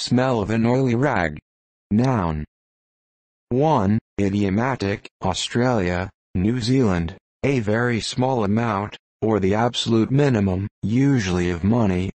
smell of an oily rag. Noun. 1. Idiomatic, Australia, New Zealand, a very small amount, or the absolute minimum, usually of money,